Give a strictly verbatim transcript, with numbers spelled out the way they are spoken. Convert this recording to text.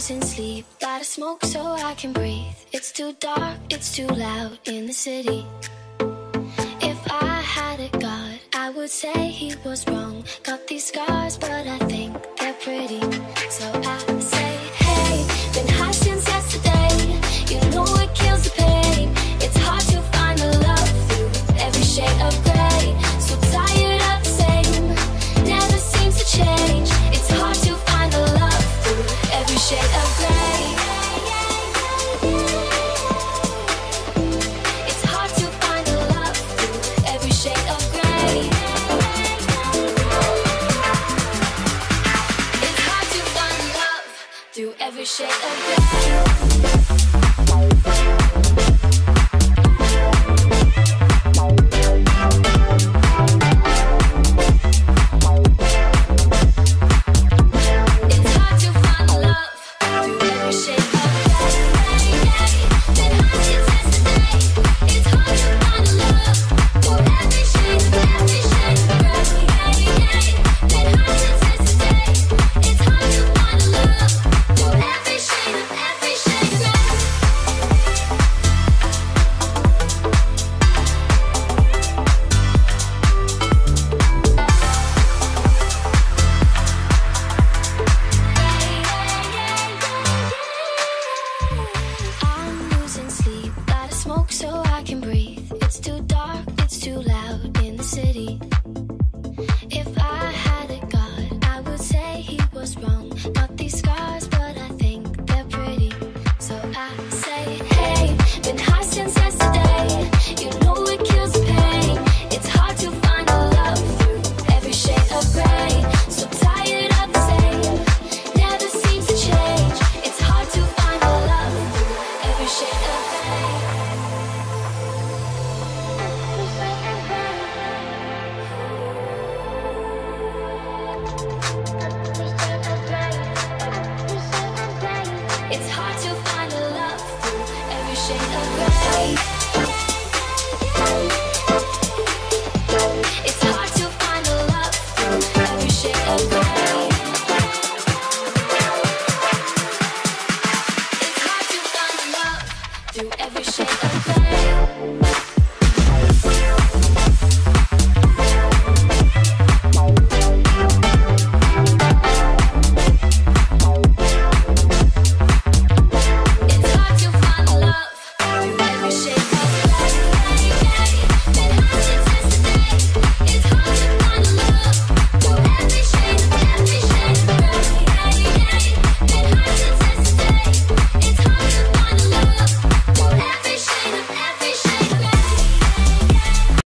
losing sleep. Gotta smoke so I can breathe. It's too dark, it's too loud in the city. If I had a god, I would say he was wrong. Got these scars, but I think they're pretty. So I say, hey, been high since yesterday. You know it kills the pain. It's hard to find the love through every shade of gray. So tired of the same, never seems to change. It's hard to find the love through every shade of gray. It's hard to find the love through every shade of gray. It's hard to find love through every shade of gray. Smoke so I can breathe. It's too dark, it's too loud in the city. If I had a god, I would say he was wrong. Got these scars, but I think they're pretty. So I say, hey, been high since yesterday. You know it kills the pain. It's hard to find a love through every shade of gray. So tired of the same, never seems to change. It's hard to find a love through every shade of gray. It's hard to find a love through every shade of gray.